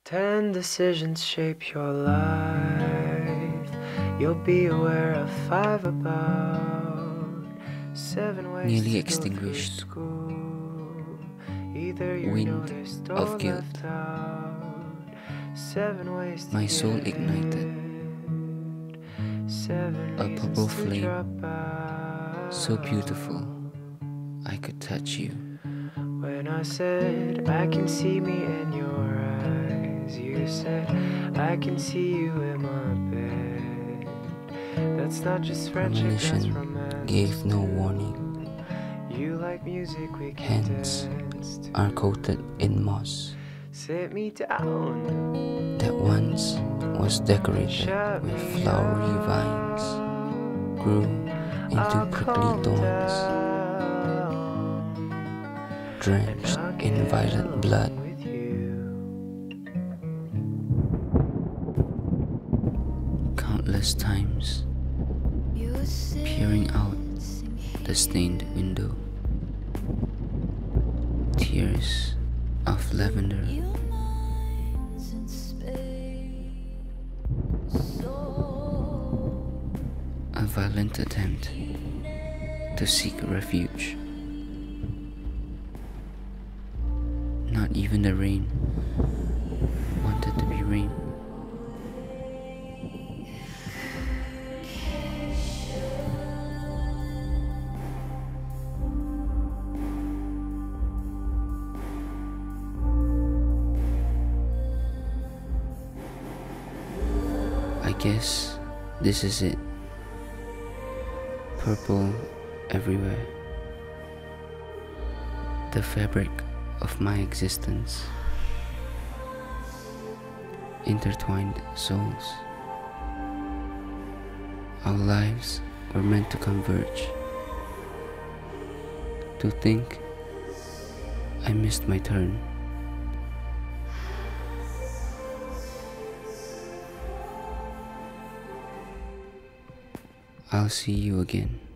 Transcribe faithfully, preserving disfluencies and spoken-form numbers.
Ten decisions shape your life. You'll be aware of five about seven ways Nearly to extinguished. go through school. Either you're Wind noticed or of guilt. left out. Seven ways to My get soul ahead. ignited. Seven A reasons purple to flame, drop out. so beautiful, I could touch you. When I said I can see me in your eyes, you said I can see you in my bed. That's not just friendship, that's Premonition romance. gave no warning. You like music, we can Hands dance to. are coated in moss Sit me down. that once was decorated Shut with me flowery up. vines, grew into I'll prickly calm thorns, down, drenched and I'll in get violet along blood. with you. Countless times, peering out the stained window, tears of lavender. A violent attempt to seek refuge. Not even the rain wanted to be rain. I guess this is it. Purple everywhere. The fabric of my existence. Intertwined souls. Our lives were meant to converge. To think I missed my turn. I'll see you again.